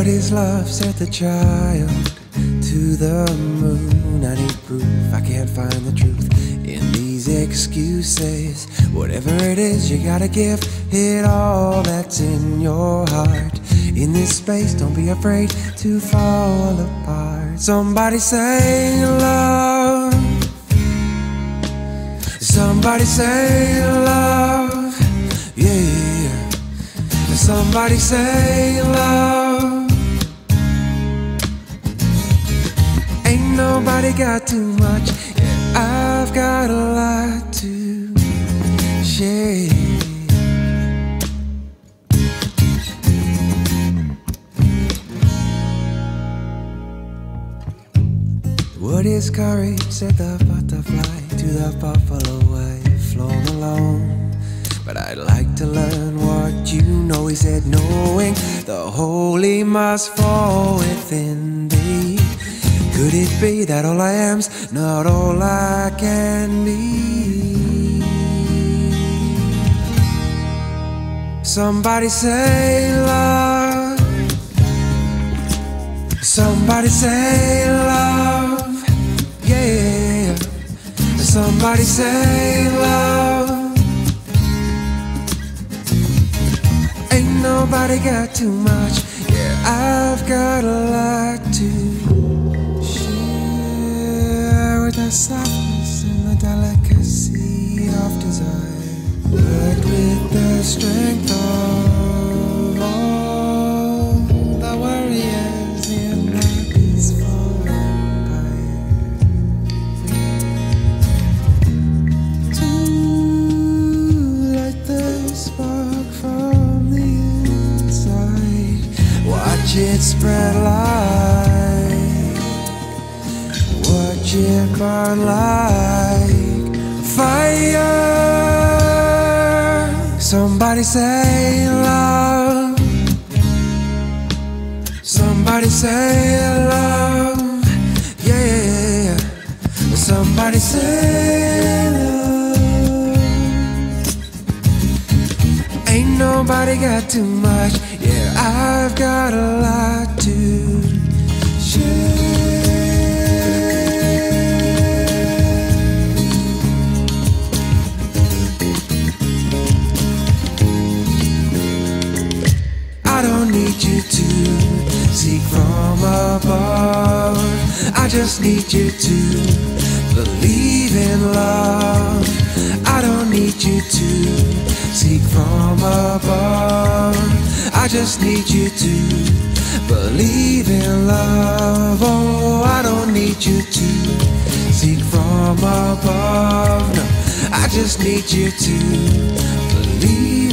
What is love, said the child to the moon. I need proof, I can't find the truth in these excuses. Whatever it is, you gotta give it all that's in your heart. In this space, don't be afraid to fall apart. Somebody say love. Somebody say love. Yeah. Somebody say love. Ain't nobody got too much. Yeah, I've got a lot to share. What is courage, said the butterfly to the buffalo wife, flown alone. But I'd like to learn what you know, he said, knowing the holy must fall within thee. Could it be that all I am's not all I can be? Somebody say love. Somebody say love. Yeah. Somebody say love. Ain't nobody got too much. Yeah, I've got a lot to share, with the softness and the delicacy of desire, but with the strength of all the warriors in the peaceful empire. To light the spark from the inside, watch it spread light, watch it burn like fire. Somebody say love. Somebody say love. Yeah. Somebody say love. Ain't nobody got too much. Yeah, I've got a lot to share. I don't need you to seek from above. I just need you to believe in love. I don't need you to seek from above. I just need you to believe in love. Oh, I don't need you to seek from above. No, I just need you to believe.